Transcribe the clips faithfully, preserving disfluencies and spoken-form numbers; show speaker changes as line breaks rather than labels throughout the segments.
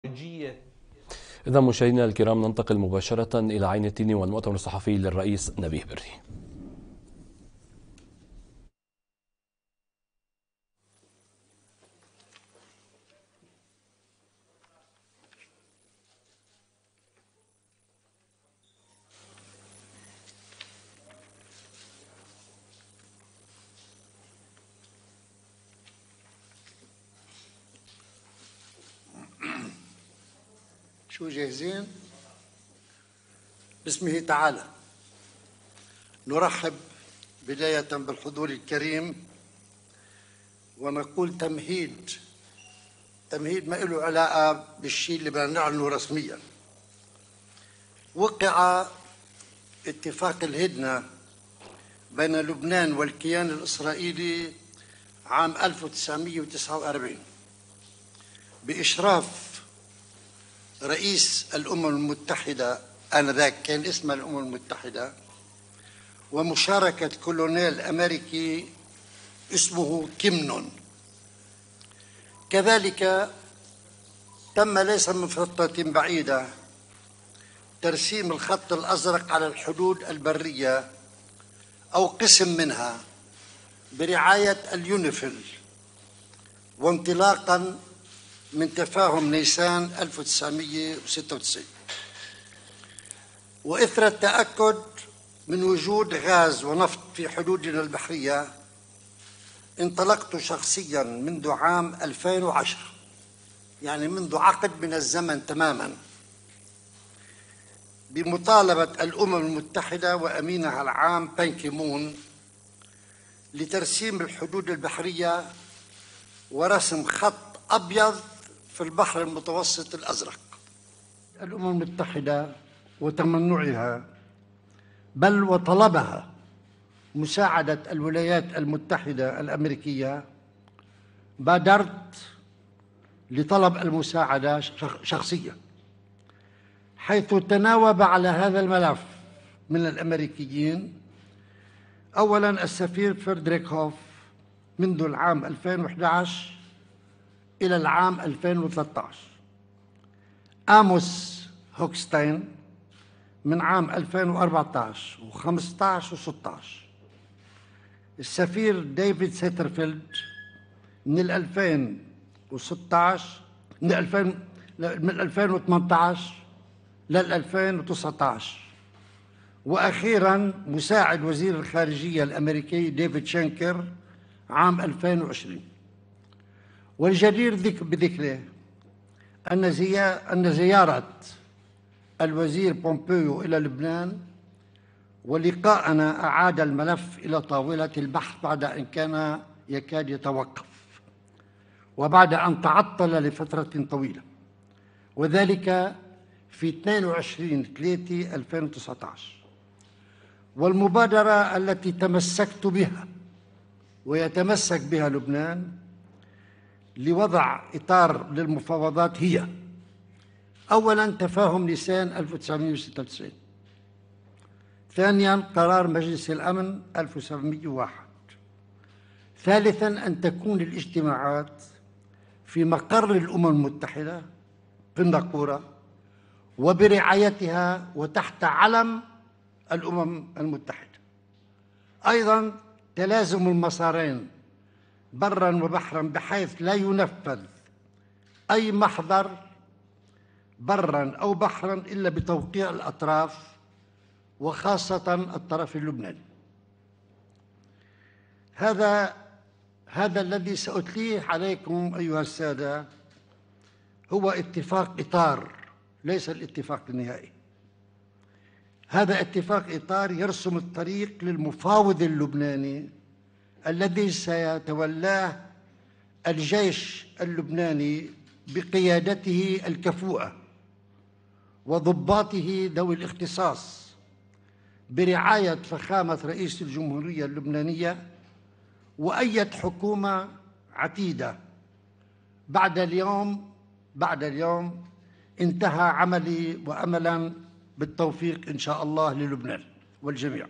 الخارجية. إذا مشاهدينا الكرام ننتقل مباشرة إلى عين التين والمؤتمر الصحفي للرئيس نبيه بري.
شو جاهزين؟ باسمه تعالى نرحب بداية بالحضور الكريم ونقول تمهيد تمهيد ما له علاقة بالشيء اللي بدنا نعلنه رسميا. وقع اتفاق الهدنة بين لبنان والكيان الإسرائيلي عام ألف وتسعمئة وتسعة وأربعين بإشراف رئيس الأمم المتحدة آنذاك كان اسمها الأمم المتحدة، ومشاركة كولونيل أمريكي اسمه كيمنون. كذلك تم ليس من فترة بعيدة ترسيم الخط الأزرق على الحدود البرية أو قسم منها برعاية اليونيفيل، وانطلاقاً من تفاهم نيسان ألف وتسعمئة وستة وتسعين، وإثر التأكد من وجود غاز ونفط في حدودنا البحرية انطلقت شخصياً منذ عام ألفين وعشرة، يعني منذ عقد من الزمن تماماً، بمطالبة الأمم المتحدة وأمينها العام بان كي مون لترسيم الحدود البحرية ورسم خط أبيض في البحر المتوسط الأزرق. الأمم المتحدة وتمنعها بل وطلبها مساعدة الولايات المتحدة الأمريكية، بادرت لطلب المساعدة شخصيا، حيث تناوب على هذا الملف من الأمريكيين أولا السفير فريدريك هوف منذ العام ألفين وأحد عشر إلى العام ألفين وثلاثة عشر، آموس هوكستين من عام ألفين وأربعة عشر وخمسة عشر وستة عشر، السفير ديفيد سيترفيلد من ألفين وستة عشر من ألفين من ألفين وثمانية عشر لل ألفين وتسعة عشر، وأخيراً مساعد وزير الخارجية الأمريكي ديفيد شينكر عام ألفين وعشرين. والجدير بذكره أن أن زيارة الوزير بومبيو إلى لبنان ولقاءنا أعاد الملف إلى طاولة البحث بعد أن كان يكاد يتوقف، وبعد أن تعطل لفترة طويلة، وذلك في اثنين وعشرين ثلاثة ألفين وتسعة عشر. والمبادرة التي تمسكت بها ويتمسك بها لبنان لوضع إطار للمفاوضات هي: أولاً تفاهم نيسان ألف وتسعمئة وستة وتسعين، ثانياً قرار مجلس الأمن ألف وسبعمئة وواحد، ثالثاً أن تكون الاجتماعات في مقر الأمم المتحدة في الناقورة وبرعايتها وتحت علم الأمم المتحدة. أيضاً تلازم المسارين براً وبحراً بحيث لا ينفذ أي محضر براً أو بحراً إلا بتوقيع الأطراف وخاصة الطرف اللبناني. هذا هذا الذي سأتليه عليكم أيها السادة هو اتفاق إطار، ليس الاتفاق النهائي. هذا اتفاق إطار يرسم الطريق للمفاوض اللبناني الذي سيتولاه الجيش اللبناني بقيادته الكفؤة وضباطه ذوي الاختصاص برعاية فخامة رئيس الجمهورية اللبنانية وأية حكومة عتيدة. بعد اليوم بعد اليوم انتهى عملي وأملاً بالتوفيق إن شاء الله للبنان والجميع.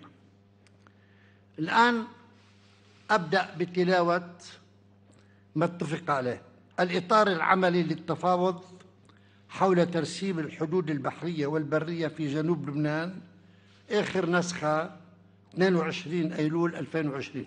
الآن أبدأ بتلاوة ما اتفق عليه. الإطار العملي للتفاوض حول ترسيم الحدود البحرية والبرية في جنوب لبنان، آخر نسخة اثنين وعشرين أيلول ألفين وعشرين.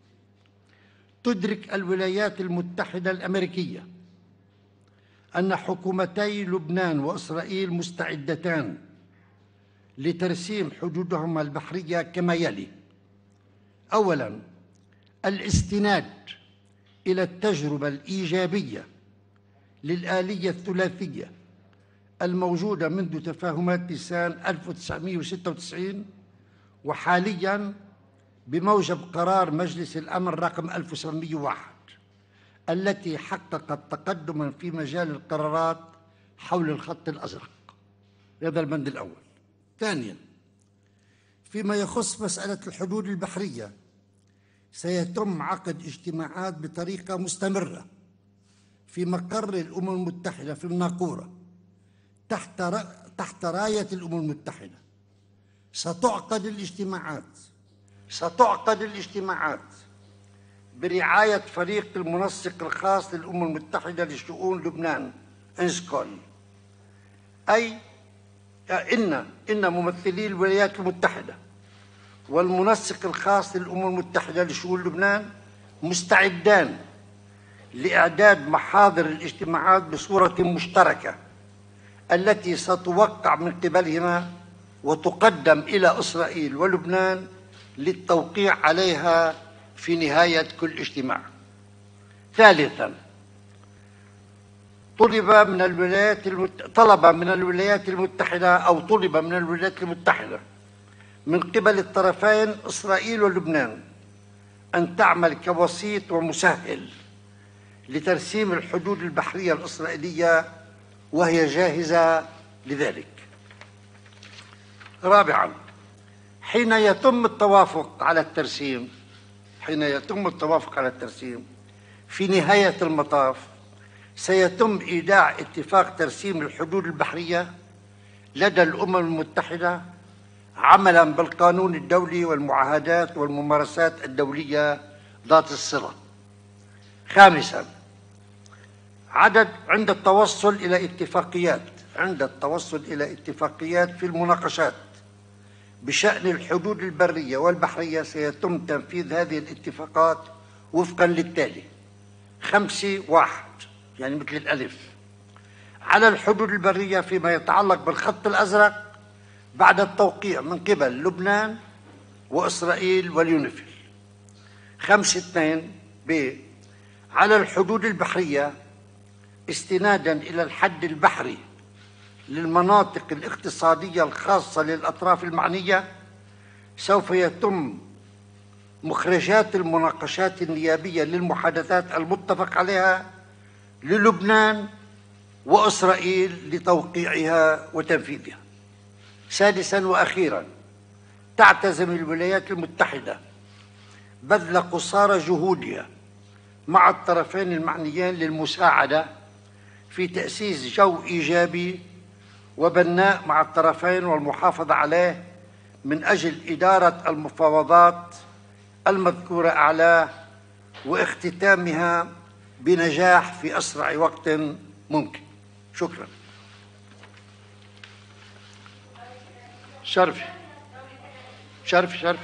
تدرك الولايات المتحدة الأمريكية أن حكومتي لبنان وإسرائيل مستعدتان لترسيم حدودهما البحرية كما يلي: أولاً، الاستناد إلى التجربة الإيجابية للآلية الثلاثية الموجودة منذ تفاهمات نيسان ألف وتسعمائة وستة وتسعين، وحالياً بموجب قرار مجلس الأمن رقم ألف وسبعمائة وواحد التي حققت تقدماً في مجال القرارات حول الخط الأزرق. هذا البند الأول. ثانياً، فيما يخص مسألة الحدود البحرية، سيتم عقد اجتماعات بطريقة مستمرة في مقر الأمم المتحدة في الناقورة تحت تحت راية الأمم المتحدة. ستعقد الاجتماعات ستعقد الاجتماعات برعاية فريق المنسق الخاص للأمم المتحدة لشؤون لبنان إنسكول، أي إن إن ممثلي الولايات المتحدة والمنسق الخاص للأمم المتحدة لشؤون لبنان مستعدان لإعداد محاضر الاجتماعات بصورة مشتركة التي ستوقع من قبلهما وتقدم إلى إسرائيل ولبنان للتوقيع عليها في نهاية كل اجتماع. ثالثاً، طلب من الولايات المت... طلب من الولايات المتحدة أو طلب من الولايات المتحدة من قبل الطرفين إسرائيل ولبنان أن تعمل كوسيط ومسهل لترسيم الحدود البحرية الإسرائيلية، وهي جاهزة لذلك. رابعاً، حين يتم التوافق على الترسيم حين يتم التوافق على الترسيم في نهاية المطاف سيتم إيداع اتفاق ترسيم الحدود البحرية لدى الأمم المتحدة عملاً بالقانون الدولي والمعاهدات والممارسات الدولية ذات الصلة. خامساً، عدد عند التوصل إلى اتفاقيات عند التوصل إلى اتفاقيات في المناقشات بشأن الحدود البرية والبحرية سيتم تنفيذ هذه الاتفاقات وفقاً للتالي: خمسة واحد، يعني مثل الألف، على الحدود البرية فيما يتعلق بالخط الأزرق بعد التوقيع من قبل لبنان وإسرائيل واليونيفيل. خمسة اثنين ب، على الحدود البحرية استناداً إلى الحد البحري للمناطق الاقتصادية الخاصة للأطراف المعنية، سوف يتم مخرجات المناقشات النيابية للمحادثات المتفق عليها للبنان وإسرائيل لتوقيعها وتنفيذها. سادساً وأخيراً، تعتزم الولايات المتحدة بذل قصارى جهودها مع الطرفين المعنيين للمساعدة في تأسيس جو إيجابي وبناء مع الطرفين والمحافظة عليه من أجل إدارة المفاوضات المذكورة أعلاه واختتامها بنجاح في أسرع وقت ممكن. شكراً. شرفي شرفي شرفي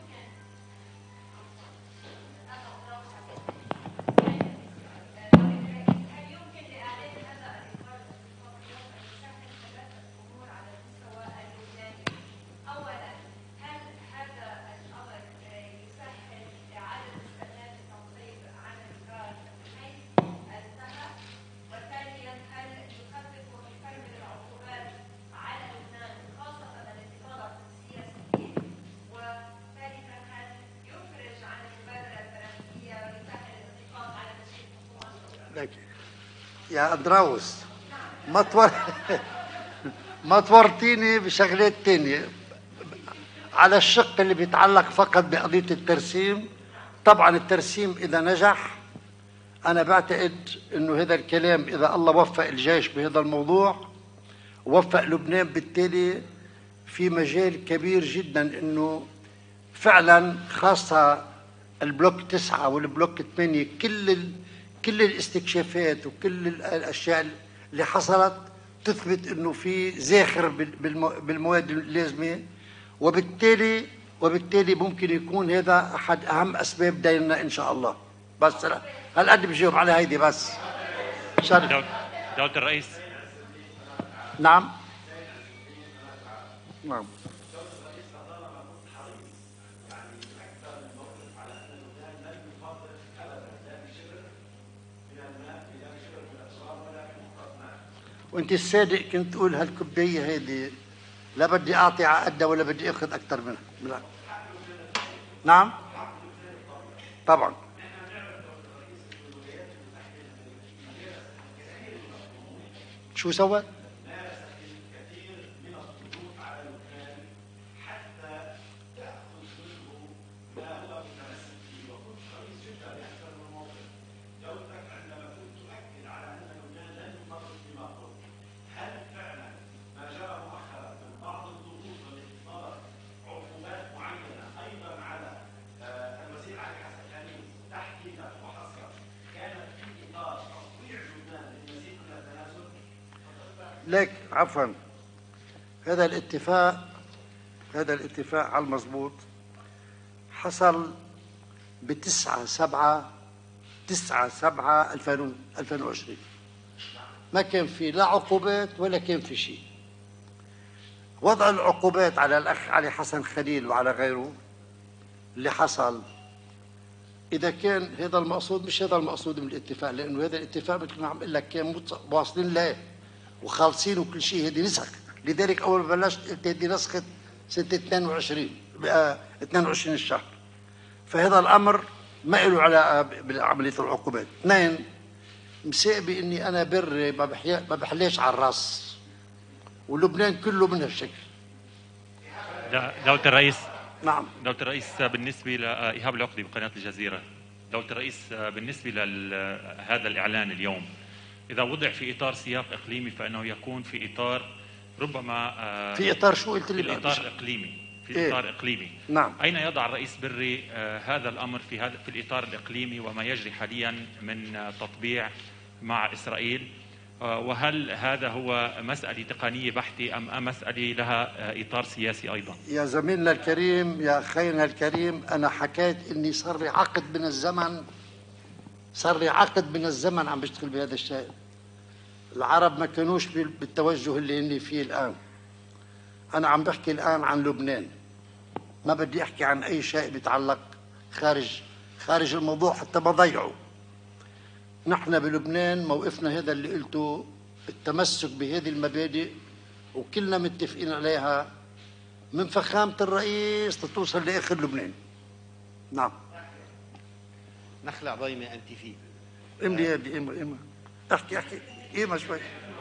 يا أندراوس، ما تور... ما تورطيني بشغلات تانية على الشق اللي بيتعلق فقط بقضية الترسيم. طبعا الترسيم إذا نجح، أنا بعتقد أنه هذا الكلام إذا الله وفق الجيش بهذا الموضوع ووفق لبنان، بالتالي في مجال كبير جدا أنه فعلا، خاصة البلوك تسعة والبلوك ثمانية، كل ال... كل الاستكشافات وكل الأشياء اللي حصلت تثبت انه في زاخر بالمواد اللازمه، وبالتالي وبالتالي ممكن يكون هذا احد اهم اسباب ديننا ان شاء الله. بس هالقد بجاوب على هيدي بس. شرف.
دولة الرئيس.
نعم نعم وانت الصادق كنت تقول هالكوبايه هيدي لا بدي اعطي عقدها ولا بدي اخذ اكثر منها. لا. نعم طبعا. شو سوى؟ لك عفوا، هذا الاتفاق هذا الاتفاق على المضبوط حصل بتسعة سبعة تسعة سبعة ألفين وعشرين. ما كان في لا عقوبات ولا كان في شيء. وضع العقوبات على الأخ علي حسن خليل وعلى غيره اللي حصل، إذا كان هذا المقصود، مش هذا المقصود من الاتفاق، لأنه هذا الاتفاق مثل ما عم أقول لك كان واصلين له وخالصين وكل شيء. هذه نسخ، لذلك أول ما بلشت قلت هذه نسخة سنة اثنين وعشرين اثنين وعشرين الشهر. فهذا الأمر ما له علاقة بعملية العقوبات. اثنين، مساءبي إني أنا بري ما بحلاش على الراس، ولبنان كله من هالشكل.
دولة الرئيس.
نعم.
دولة الرئيس، بالنسبة لإيهاب العقدي بقناة الجزيرة، دولة الرئيس بالنسبة لهذا الإعلان اليوم، إذا وضع في إطار سياق إقليمي فإنه يكون في إطار ربما
في إطار شو قلت لي؟
في إطار إقليمي في
إيه؟
إطار إقليمي.
نعم.
أين يضع الرئيس بري هذا الأمر في هذا في الإطار الإقليمي وما يجري حاليا من تطبيع مع إسرائيل؟ وهل هذا هو مسألة تقنية بحتة أم مسألة لها إطار سياسي أيضا؟
يا زميلنا الكريم، يا أخينا الكريم، أنا حكيت إني صار لي عقد من الزمن صار لي عقد من الزمن عم بشتغل بهذا الشيء. العرب ما كانوش بالتوجه اللي هن فيه الآن. أنا عم بحكي الآن عن لبنان، ما بدي أحكي عن أي شيء بيتعلق خارج خارج الموضوع حتى ما ضيعه. نحن بلبنان موقفنا هذا اللي قلته، التمسك بهذه المبادئ، وكلنا متفقين عليها من فخامة الرئيس لتوصل لآخر لبنان. نعم.
نخلع ضيمة أنت فيه.
املي يدي إيمة إيمة احكي احكي إيمة شوي.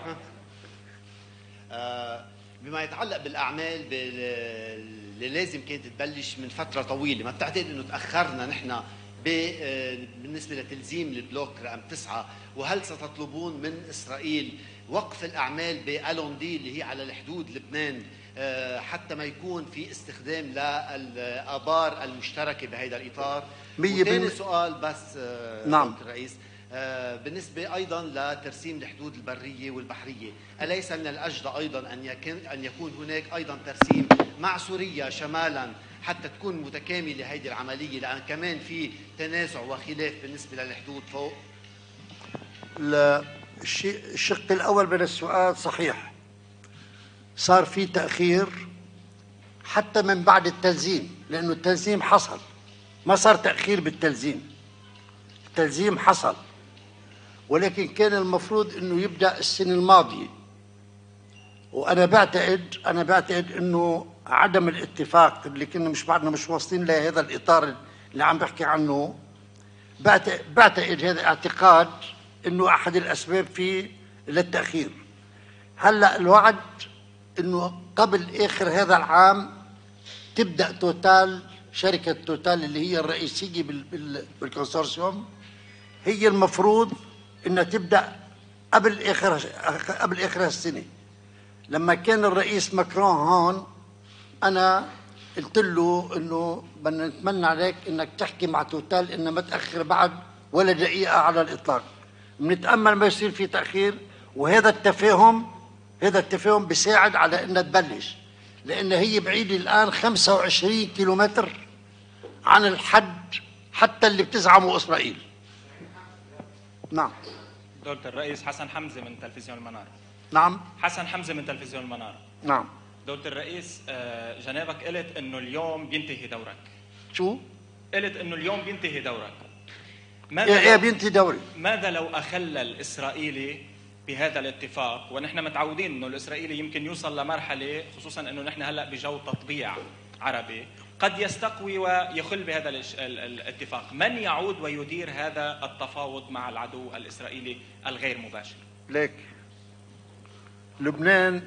آه بما يتعلق بالأعمال اللي لازم كانت تبلش من فترة طويلة، ما بتعتقد إنه تأخرنا نحن بالنسبة لتلزيم البلوك رقم تسعة؟ وهل ستطلبون من إسرائيل وقف الأعمال بألوندي اللي هي على الحدود لبنان حتى ما يكون في استخدام للآبار المشتركة بهذا الإطار؟ وثاني سؤال بس.
نعم
الرئيس، بالنسبة أيضا لترسيم الحدود البرية والبحرية، أليس من الأجدى أيضا أن يكون أن يكون هناك أيضا ترسيم مع سوريا شمالا حتى تكون متكاملة هذه العملية، لأن كمان في تنازع وخلاف بالنسبة للحدود فوق؟
الشيء الشق الأول من السؤال صحيح، صار في تأخير حتى من بعد التلزيم، لأنه التلزيم حصل، ما صار تأخير بالتلزيم، التلزيم حصل، ولكن كان المفروض أنه يبدأ السنة الماضية. وأنا بعتقد أنا بعتقد أنه عدم الاتفاق اللي كنا مش بعدنا مش واصلين لهذا الإطار اللي عم بحكي عنه، بعتقد, بعتقد هذا اعتقاد أنه أحد الأسباب فيه للتأخير. هلأ الوعد أنه قبل آخر هذا العام تبدأ توتال، شركة توتال اللي هي الرئيسية بالكونسورسيوم، هي المفروض أنها تبدأ قبل آخر قبل آخر السنة. لما كان الرئيس ماكرون هون أنا قلت له إنه بدنا نتمنى عليك إنك تحكي مع توتال إنه ما تأخر بعد ولا دقيقة على الإطلاق. بنتأمل ما يصير في تأخير، وهذا التفاهم هذا التفاهم بيساعد على انها تبلش، لان هي بعيده الان خمسة وعشرين كيلومتر عن الحد حتى اللي بتزعمه اسرائيل. نعم.
دولة الرئيس حسن حمزة من تلفزيون المنارة.
نعم.
حسن حمزة من تلفزيون المنارة.
نعم.
دولة الرئيس، جنابك قلت انه اليوم بينتهي دورك.
شو؟
قلت انه اليوم بينتهي دورك.
ماذا ايه بينتهي دوري؟
ماذا لو اخل الاسرائيلي بهذا الاتفاق، ونحن متعودين انه الاسرائيلي يمكن يوصل لمرحله، خصوصا انه نحن هلا بجو تطبيع عربي، قد يستقوي ويخل بهذا الاتفاق. من يعود ويدير هذا التفاوض مع العدو الاسرائيلي الغير مباشر؟
ليك لبنان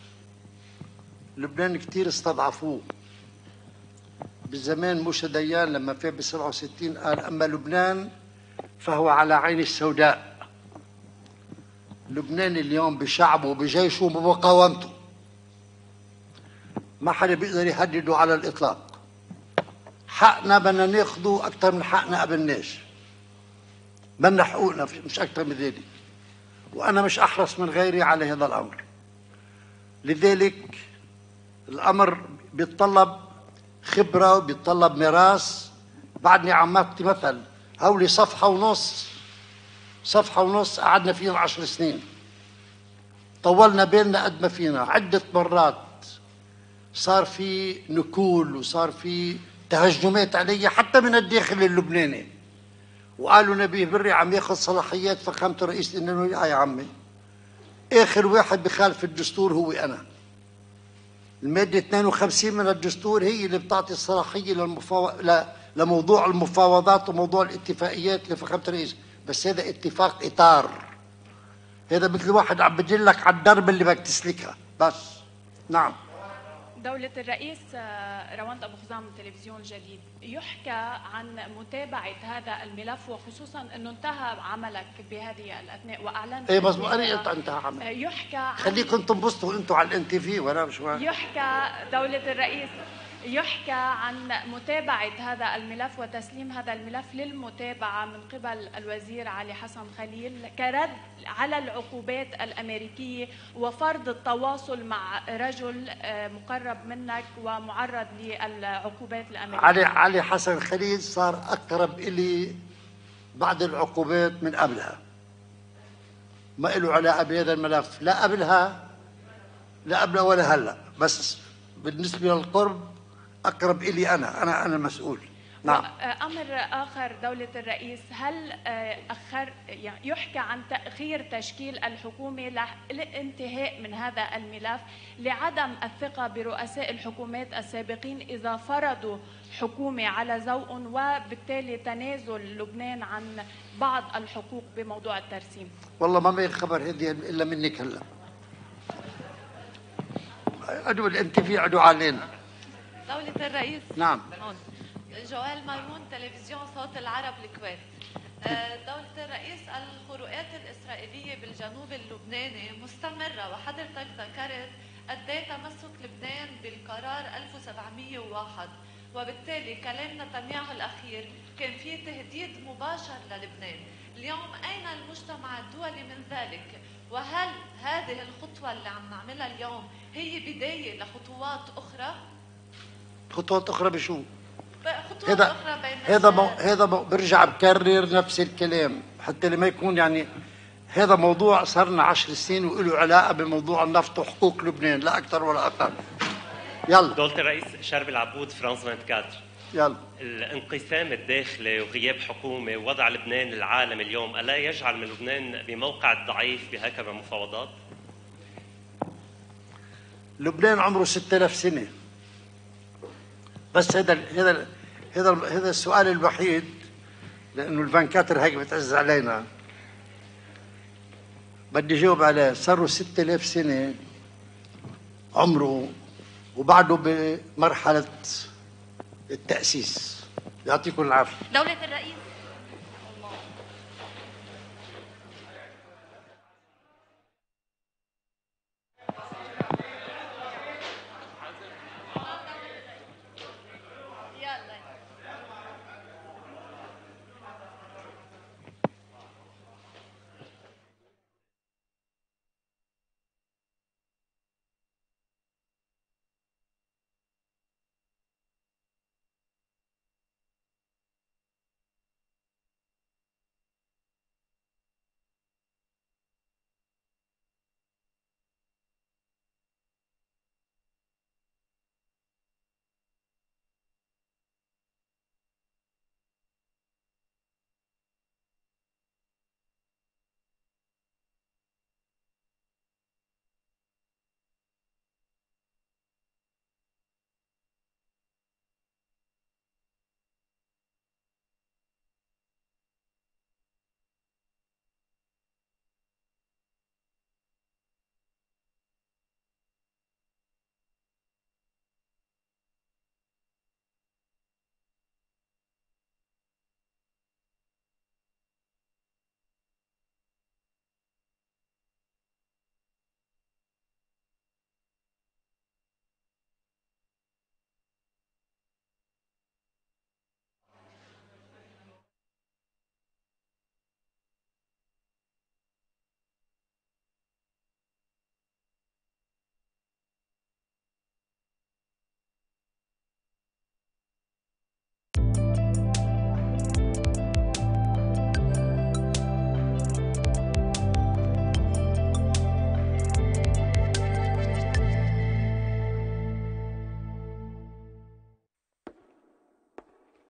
لبنان كثير استضعفوه بالزمان. موسى ديان لما فات ب سبعة وستين قال اما لبنان فهو على عين السوداء. لبنان اليوم بشعبه وبجيشه وبمقاومته ما حدا بيقدر يهدده على الاطلاق. حقنا بدنا ناخذه اكثر من حقنا قبلناش، بدنا حقوقنا مش اكثر من ذلك، وانا مش احرص من غيري على هذا الامر. لذلك الامر بيتطلب خبره وبيتطلب ميراث. بعدني عم اعطي مثل، هولي صفحه ونص صفحه ونص قعدنا فيها عشر سنين، طولنا بالنا قد ما فينا. عده مرات صار في نكول وصار في تهجمات علي حتى من الداخل اللبناني، وقالوا نبيه بري عم ياخذ صلاحيات فخامه الرئيس. انه يا عمي اخر واحد بخالف الدستور هو انا. الماده اثنين وخمسين من الدستور هي اللي بتعطي الصلاحيه للمفاو... ل... لموضوع المفاوضات وموضوع الاتفاقيات لفخامه الرئيس. بس هذا اتفاق اطار، هذا مثل واحد عم بدلك على الدرب اللي بدك تسلكها بس. نعم.
دولة الرئيس روند أبو خزام من تلفزيون الجديد، يحكى عن متابعة هذا الملف، وخصوصا أنه انتهى عملك بهذه الأثناء وأعلنت.
إيه بس أنا قلت انتهى عملك.
يحكى عن
خليكم تنبسطوا أنتوا على الان تي في وأنا مش واحد.
يحكى دولة الرئيس يحكى عن متابعة هذا الملف وتسليم هذا الملف للمتابعة من قبل الوزير علي حسن خليل كرد على العقوبات الأمريكية وفرض التواصل مع رجل مقرب منك ومعرض للعقوبات الأمريكية.
علي علي حسن خليل صار أقرب إلي بعد العقوبات من قبلها، ما له علاقة بهذا الملف، لا قبلها لا قبلها ولا هلا، بس بالنسبة للقرب أقرب إلي أنا أنا أنا مسؤول. نعم.
أمر آخر دولة الرئيس، هل أخر يعني يحكى عن تأخير تشكيل الحكومة للانتهاء من هذا الملف لعدم الثقة برؤساء الحكومات السابقين إذا فرضوا حكومة على ذوق، وبالتالي تنازل لبنان عن بعض الحقوق بموضوع الترسيم؟
والله ما معي خبر هذه إلا منك هلا. عدو الانت في عدو علينا.
دولة الرئيس.
نعم.
هون جوال ميمون تلفزيون صوت العرب الكويت. دولة الرئيس، الخروقات الإسرائيلية بالجنوب اللبناني مستمرة، وحضرتك ذكرت قد ايه تمسك لبنان بالقرار ألف وسبعمئة وواحد، وبالتالي كلام نتنياهو الأخير كان فيه تهديد مباشر للبنان. اليوم أين المجتمع الدولي من ذلك؟ وهل هذه الخطوة اللي عم نعملها اليوم هي بداية لخطوات أخرى؟
خطوات أخرى بشو؟
خطوات
هذا
أخرى بين
هذا مو هذا مو برجع بكرر نفس الكلام حتى لما يكون يعني هذا موضوع صار لنا عشر سنين وله علاقة بموضوع النفط وحقوق لبنان، لا أكثر ولا أقل. يلا.
دولة الرئيس، شرب العبود، فرانس أربعة وعشرين.
يلا.
الانقسام الداخلي وغياب حكومة ووضع لبنان العالم اليوم ألا يجعل من لبنان بموقع ضعيف بهكذا مفاوضات؟
لبنان عمره ستة آلاف سنة، بس هذا هذا هذا هذا السؤال الوحيد، لأنه الفانكاتر هيك بتعز علينا بدي جاوب عليه. صاروا ستة آلاف سنة عمره وبعده بمرحلة التأسيس. يعطيكم العافية.
دولة الرئيس،